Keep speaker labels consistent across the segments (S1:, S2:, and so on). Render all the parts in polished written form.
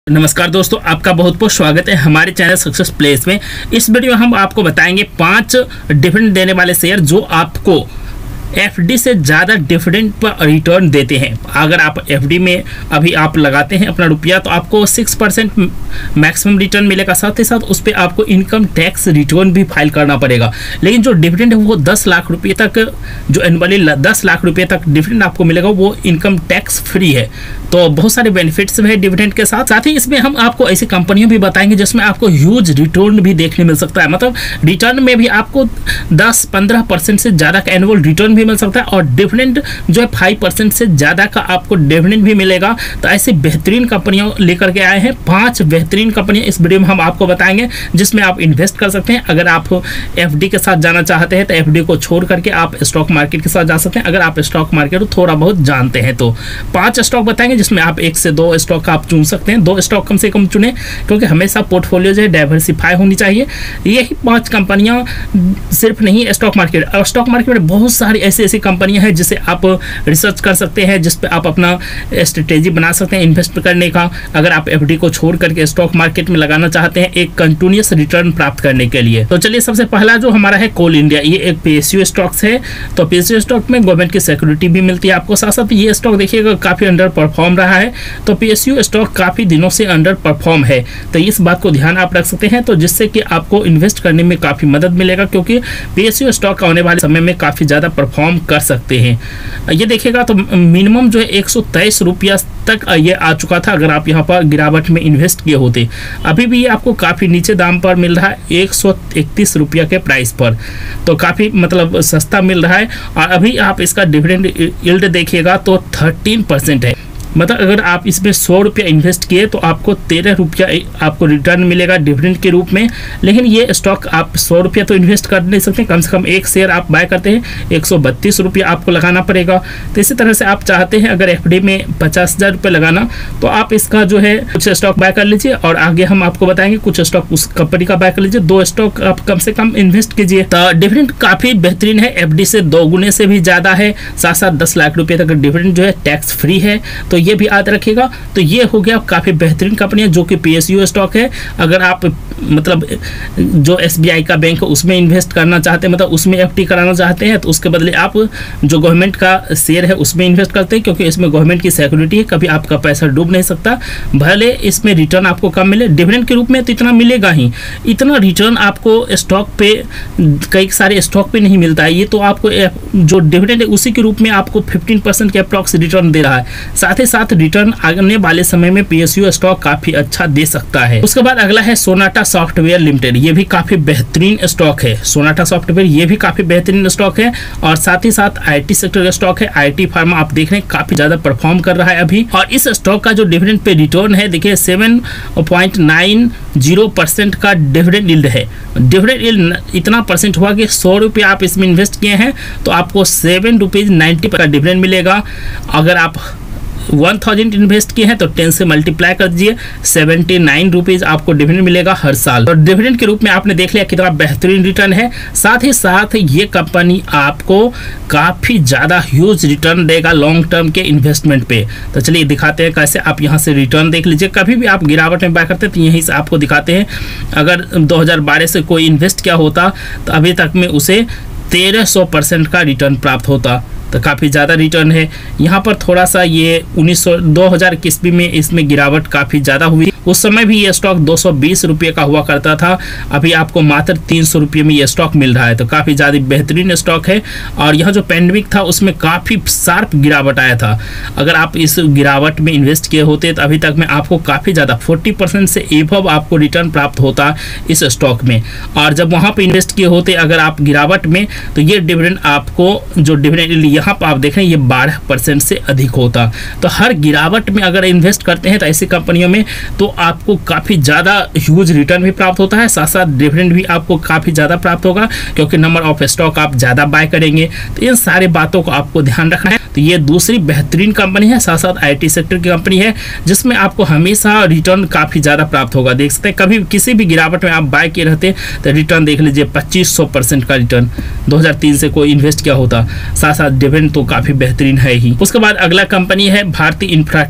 S1: नमस्कार दोस्तों, आपका बहुत बहुत स्वागत है हमारे चैनल सक्सेस प्लेस में। इस वीडियो में हम आपको बताएंगे 5 डिविडेंड देने वाले शेयर जो आपको एफडी से ज़्यादा डिविडेंड पर रिटर्न देते हैं। अगर आप एफडी में अभी आप लगाते हैं अपना रुपया तो आपको 6% मैक्सिमम रिटर्न मिलेगा, साथ ही साथ उस पर आपको इनकम टैक्स रिटर्न भी फाइल करना पड़ेगा। लेकिन जो डिविडेंड है वो 10 लाख रुपये तक, जो एनुअली 10 लाख रुपये तक डिविडेंड आपको मिलेगा वो इनकम टैक्स फ्री है। तो बहुत सारे बेनिफिट्स है डिविडेंड के साथ। साथ ही इसमें हम आपको ऐसी कंपनियों भी बताएंगे जिसमें आपको ह्यूज रिटर्न भी देखने मिल सकता है। मतलब रिटर्न में भी आपको 10-15% से ज़्यादा का एनुअल रिटर्न मिल सकता है और डिविडेंड जो है 5% से ज़्यादा का आपको डिविडेंड भी मिलेगा। तो ऐसी बेहतरीन कंपनियां लेकर के आए हैं। 5 बेहतरीन कंपनियां इस वीडियो में हम आपको बताएंगे जिसमें आप इन्वेस्ट कर सकते हैं। अगर आप एफडी के साथ जाना चाहते हैं तो एफडी को छोड़ करके आप स्टॉक मार्केट के साथ जा सकते हैं। अगर आप स्टॉक मार्केट को थोड़ा बहुत जानते हैं तो 5 स्टॉक बताएंगे जिसमें आप 1 से 2 स्टॉक आप चुन सकते हैं। 2 स्टॉक कम से कम चुने क्योंकि हमेशा पोर्टफोलियो जो है डाइवर्सिफाई होनी चाहिए। यही 5 कंपनियां सिर्फ नहीं, स्टॉक मार्केट में बहुत सारी ऐसी कंपनियां हैं जिसे आप रिसर्च कर सकते हैं, जिस पे आप अपना स्ट्रेटेजी बना सकते हैं इन्वेस्ट करने का। अगर आप एफडी को छोड़ करके स्टॉक मार्केट में लगाना चाहते हैं एक कंटिन्यूअस रिटर्न प्राप्त करने के लिए, तो चलिए सबसे पहला जो हमारा है कोल इंडिया। ये एक पीएसयू स्टॉक्स है। तो पीएसयू स्टॉक में गवर्नमेंट की सिक्योरिटी भी मिलती है आपको। साथ साथ ये स्टॉक देखिएगा काफी अंडर परफॉर्म रहा है। तो पीएसयू स्टॉक काफी दिनों से अंडर परफॉर्म है, तो इस बात को ध्यान आप रख सकते हैं। तो जिससे कि आपको इन्वेस्ट करने में काफी मदद मिलेगा क्योंकि पीएसयू स्टॉक आने वाले समय में काफी ज्यादा परफॉर्म कर सकते हैं। ये देखिएगा तो मिनिमम जो है 123 रुपया तक ये आ चुका था अगर आप यहाँ पर गिरावट में इन्वेस्ट किए होते। अभी भी ये आपको काफ़ी नीचे दाम पर मिल रहा है 131 रुपया के प्राइस पर, तो काफ़ी मतलब सस्ता मिल रहा है। और अभी आप इसका डिविडेंड यील्ड देखिएगा तो 13% है। मतलब अगर आप इसमें 100 रुपया इन्वेस्ट किए तो आपको 13 रुपया आपको रिटर्न मिलेगा डिविडेंड के रूप में। लेकिन ये स्टॉक आप 100 रुपया तो इन्वेस्ट कर नहीं सकते, कम से कम एक शेयर आप बाय करते हैं 132 रुपया आपको लगाना पड़ेगा। तो इसी तरह से आप चाहते हैं अगर एफडी में 50,000 रुपये लगाना तो आप इसका जो है कुछ स्टॉक बाय कर लीजिए और आगे हम आपको बताएंगे कुछ स्टॉक उस कंपनी का बाय कर लीजिए। 2 स्टॉक आप कम से कम इन्वेस्ट कीजिए। तो डिविडेंड काफ़ी बेहतरीन है, एफडी से 2 गुने से भी ज़्यादा है। साथ साथ 10 लाख रुपये तक डिविडेंड जो है टैक्स फ्री है, तो ये भी याद रखिएगा। तो ये हो गया काफ़ी बेहतरीन कंपनी है जो कि पीएसयू स्टॉक है। अगर आप मतलब जो एसबीआई का बैंक है उसमें इन्वेस्ट करना चाहते हैं, मतलब उसमें एफडी कराना चाहते हैं, तो उसके बदले आप जो गवर्नमेंट का शेयर है उसमें इन्वेस्ट करते हैं क्योंकि इसमें गवर्नमेंट की सिक्योरिटी है, कभी आपका पैसा डूब नहीं सकता। भले इसमें रिटर्न आपको कम मिले डिविडेंड के रूप में तो इतना मिलेगा ही, इतना रिटर्न आपको स्टॉक पे कई सारे स्टॉक पे नहीं मिलता है। ये तो आपको जो डिविडेंड है उसी के रूप में आपको 15% के अप्रॉक्स रिटर्न दे रहा है। साथ ही साथ रिटर्न आने वाले समय में पीएसयू स्टॉक काफी अच्छा दे सकता है। उसके बाद अगला है सोनाटा सॉफ्टवेयर लिमिटेड। ये भी काफी बेहतरीन स्टॉक है। सोनाटा सॉफ्टवेयर ये भी काफी बेहतरीन स्टॉक है और साथ ही साथ आईटी सेक्टर का स्टॉक है। आईटी फार्मा आप देख रहे हैं काफी ज्यादा परफॉर्म कर रहा है अभी। और इस स्टॉक का जो डिविडेंड पे रिटर्न है देखिए 7.90% का डिविडेंड यील्ड है। डिविडेंड यील्ड इतना परसेंट हुआ कि 100 रुपये आप इसमें इन्वेस्ट किए हैं तो आपको 7.90 का डिविडेंड मिलेगा। अगर आप 1000 इन्वेस्ट किए हैं तो 10 से मल्टीप्लाई कर दीजिए, 79 रुपीज़ आपको डिविडेंड मिलेगा हर साल। और डिविडेंड के रूप में आपने देख लिया कितना बेहतरीन रिटर्न है। साथ ही साथ ये कंपनी आपको काफ़ी ज़्यादा ह्यूज रिटर्न देगा लॉन्ग टर्म के इन्वेस्टमेंट पे। तो चलिए दिखाते हैं कैसे। आप यहाँ से रिटर्न देख लीजिए। कभी भी आप गिरावट में बाय करते हैं तो यहीं से आपको दिखाते हैं। अगर 2012 से कोई इन्वेस्ट किया होता तो अभी तक में उसे 1300% का रिटर्न प्राप्त होता, तो काफ़ी ज़्यादा रिटर्न है। यहाँ पर थोड़ा सा ये 2021 में इसमें गिरावट काफ़ी ज़्यादा हुई। उस समय भी ये स्टॉक 220 रुपये का हुआ करता था, अभी आपको मात्र 300 रुपये में ये स्टॉक मिल रहा है। तो काफ़ी ज़्यादा बेहतरीन स्टॉक है। और यहाँ जो पैंडेमिक था उसमें काफ़ी शार्प गिरावट आया था। अगर आप इस गिरावट में इन्वेस्ट किए होते तो अभी तक में आपको काफ़ी ज़्यादा 40% से एबव आपको रिटर्न प्राप्त होता इस स्टॉक में। और जब वहाँ पर इन्वेस्ट किए होते अगर आप गिरावट में तो ये डिविडेंड आपको जो डिविडेंड यहाँ पर आप देख रहे हैं ये 12% से अधिक होता। तो हर गिरावट में अगर इन्वेस्ट करते हैं तो ऐसी कंपनियों में तो आपको काफ़ी ज़्यादा ह्यूज रिटर्न भी प्राप्त होता है। साथ साथ डिविडेंड भी आपको काफ़ी ज़्यादा प्राप्त होगा क्योंकि नंबर ऑफ स्टॉक आप ज़्यादा बाय करेंगे। तो इन सारे बातों को आपको ध्यान रखना है। तो ये दूसरी बेहतरीन कंपनी है। साथ साथ आईटी सेक्टर की कंपनी है जिसमें आपको हमेशा रिटर्न काफ़ी ज़्यादा प्राप्त होगा। देख सकते हैं कभी किसी भी गिरावट में आप बाय किए रहते तो रिटर्न देख लीजिए 2500% का रिटर्न 2003 से कोई इन्वेस्ट किया होता। साथ साथ डिविडेंड तो काफ़ी बेहतरीन है ही। उसके बाद अगला कंपनी है भारती इंफ्राटेल।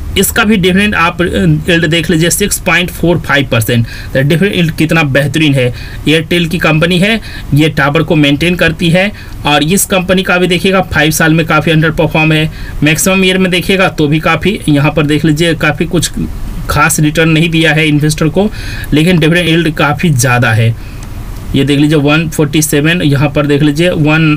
S1: इसका भी डिविडेंड आप यील्ड देख लीजिए 6.45%। डिविडेंड यील्ड कितना बेहतरीन है। एयरटेल की कंपनी है, ये टावर को मेंटेन करती है और इस कंपनी का भी देखिएगा 5 साल में काफ़ी अंडर परफॉर्म है। मैक्सिमम ईयर में देखिएगा तो भी काफ़ी, यहाँ पर देख लीजिए काफ़ी कुछ खास रिटर्न नहीं दिया है इन्वेस्टर को, लेकिन डिविडेंड यील्ड काफ़ी ज़्यादा है। ये देख लीजिए 147, यहाँ पर देख लीजिए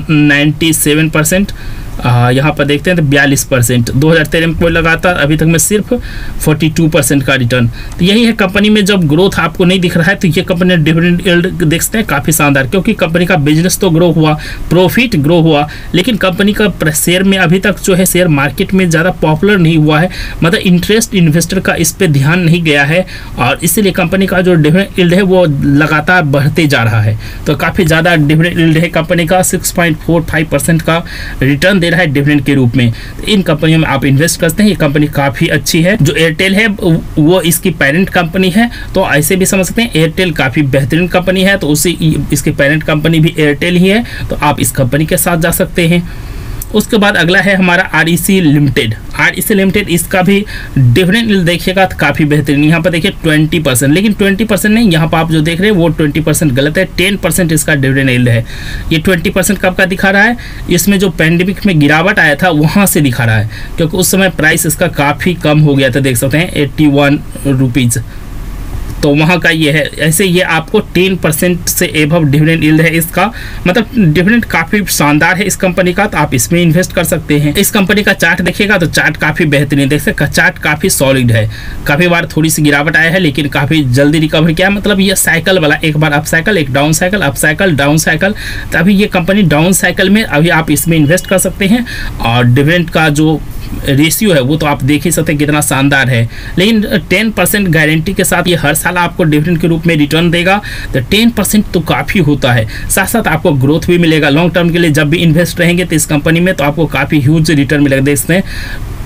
S1: 197%, यहाँ पर देखते हैं तो 42%। 2013 में कोई लगातार अभी तक में सिर्फ 42% का रिटर्न। तो यही है कंपनी में जब ग्रोथ आपको नहीं दिख रहा है तो ये कंपनी डिविडेंड यील्ड देख सकते हैं काफ़ी शानदार, क्योंकि कंपनी का बिजनेस तो ग्रो हुआ, प्रॉफिट ग्रो हुआ, लेकिन कंपनी का शेयर में अभी तक जो है शेयर मार्केट में ज़्यादा पॉपुलर नहीं हुआ है, मतलब इंटरेस्ट इन्वेस्टर का इस पर ध्यान नहीं गया है और इसीलिए कंपनी का जो डिविडेंड यील्ड है वो लगातार बढ़ते जा रहा है। तो काफ़ी ज़्यादा डिविडेंड यील्ड है कंपनी का, 6.45% का रिटर्न दे रहा है डिविडेंड के रूप में। इन कंपनियों में आप इन्वेस्ट करते हैं, ये कंपनी काफ़ी अच्छी है। जो एयरटेल है वो इसकी पेरेंट कंपनी है, तो ऐसे भी समझ सकते हैं एयरटेल काफ़ी बेहतरीन कंपनी है, तो उसी इसकी पेरेंट कंपनी भी एयरटेल ही है, तो आप इस कंपनी के साथ जा सकते हैं। उसके बाद अगला है हमारा REC लिमिटेड। REC लिमिटेड, इसका भी डिविडेंड यील्ड देखिएगा तो काफ़ी बेहतरीन, यहाँ पर देखिए 20%, लेकिन 20% नहीं, यहाँ पर आप जो देख रहे हैं वो 20% गलत है, 10% इसका डिविडेंड यील्ड है। ये 20% कब का दिखा रहा है, इसमें जो पैंडेमिक में गिरावट आया था वहाँ से दिखा रहा है, क्योंकि उस समय प्राइस इसका काफ़ी कम हो गया था, देख सकते हैं 81 रुपीज़, तो वहाँ का ये है। ऐसे ये आपको 10% से एबव डिविडेंड यील्ड है इसका, मतलब डिविडेंड काफ़ी शानदार है इस कंपनी का, तो आप इसमें इन्वेस्ट कर सकते हैं। इस कंपनी का चार्ट देखिएगा तो चार्ट काफ़ी बेहतरीन, देख सकते चार्ट काफ़ी सॉलिड है। काफ़ी बार थोड़ी सी गिरावट आया है लेकिन काफ़ी जल्दी रिकवर किया, मतलब ये साइकिल वाला, एक बार अप साइकिल, एक down cycle, up cycle, down cycle, तो अभी ये कंपनी डाउन साइकिल में, अभी आप इसमें इन्वेस्ट कर सकते हैं। और डिविडेंड का जो रेशियो है वो तो आप देख ही सकते हैं कितना शानदार है, लेकिन 10% गारंटी के साथ ये हर साल आपको डिविडेंड के रूप में रिटर्न देगा, तो 10% तो काफ़ी होता है। साथ साथ आपको ग्रोथ भी मिलेगा लॉन्ग टर्म के लिए, जब भी इन्वेस्ट रहेंगे तो इस कंपनी में तो आपको काफ़ी ह्यूज रिटर्न मिलेगा। देखते हैं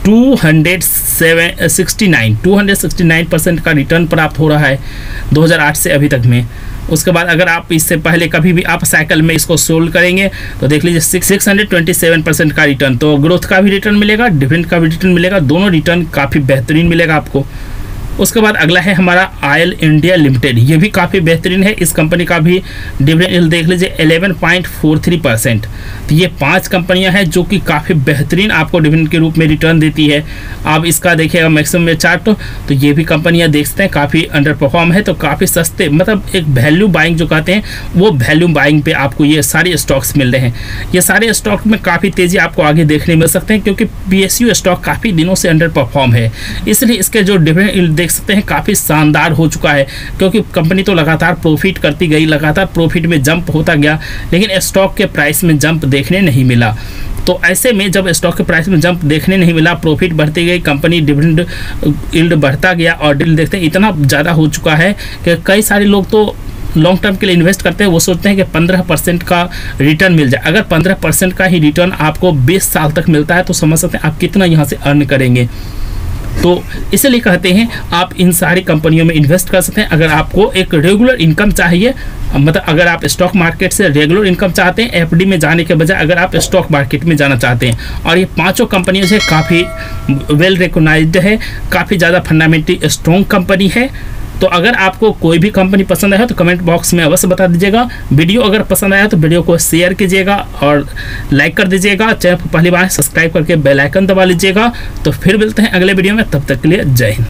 S1: 269% का रिटर्न प्राप्त हो रहा है 2008 से अभी तक में। उसके बाद अगर आप इससे पहले कभी भी आप साइकिल में इसको सोल्ड करेंगे तो देख लीजिए 627% का रिटर्न, तो ग्रोथ का भी रिटर्न मिलेगा, डिविडेंड का भी रिटर्न मिलेगा, दोनों रिटर्न काफ़ी बेहतरीन मिलेगा आपको। उसके बाद अगला है हमारा ऑयल इंडिया लिमिटेड, ये भी काफ़ी बेहतरीन है। इस कंपनी का भी डिविडेंड यील्ड देख लीजिए 11.43%। तो ये 5 कंपनियां हैं जो कि काफ़ी बेहतरीन आपको डिविडेंड के रूप में रिटर्न देती है। आप इसका देखिएगा मैक्सिमम में चार्ट, तो ये भी कंपनियां देख सकते हैं काफ़ी अंडर परफॉर्म है, तो काफ़ी सस्ते, मतलब एक वैल्यू बाइंग जो कहते हैं वो वैल्यू बाइंग पे आपको ये सारे स्टॉक्स मिल रहे हैं। ये सारे स्टॉक में काफ़ी तेज़ी आपको आगे देखने मिल सकते हैं, क्योंकि PSU स्टॉक काफ़ी दिनों से अंडर परफॉर्म है, इसलिए इसके जो डिविडेंड यील्ड देख सकते हैं काफ़ी शानदार हो चुका है, क्योंकि कंपनी तो लगातार प्रॉफिट करती गई, लगातार प्रॉफिट में जंप होता गया, लेकिन स्टॉक के प्राइस में जंप देखने नहीं मिला। तो ऐसे में जब स्टॉक के प्राइस में जंप देखने नहीं मिला, प्रॉफिट बढ़ती गई, कंपनी डिविडेंड यील्ड बढ़ता गया और डील देखते हैं इतना ज़्यादा हो चुका है कि कई सारे लोग तो लॉन्ग टर्म के लिए इन्वेस्ट करते हैं, वो सोचते हैं कि 15% का रिटर्न मिल जाए। अगर 15% का ही रिटर्न आपको 20 साल तक मिलता है तो समझ सकते हैं आप कितना यहाँ से अर्न करेंगे। तो इसलिए कहते हैं आप इन सारी कंपनियों में इन्वेस्ट कर सकते हैं। अगर आपको एक रेगुलर इनकम चाहिए, मतलब अगर आप स्टॉक मार्केट से रेगुलर इनकम चाहते हैं, FD में जाने के बजाय अगर आप स्टॉक मार्केट में जाना चाहते हैं, और ये 5 कंपनियों से काफ़ी वेल रिकॉग्नाइज्ड है, काफ़ी ज़्यादा फंडामेंटली स्ट्रॉन्ग कंपनी है। तो अगर आपको कोई भी कंपनी पसंद आया तो कमेंट बॉक्स में अवश्य बता दीजिएगा। वीडियो अगर पसंद आया तो वीडियो को शेयर कीजिएगा और लाइक कर दीजिएगा। चैनल को पहली बार सब्सक्राइब करके बेल आइकन दबा लीजिएगा। तो फिर मिलते हैं अगले वीडियो में, तब तक के लिए जय हिंद।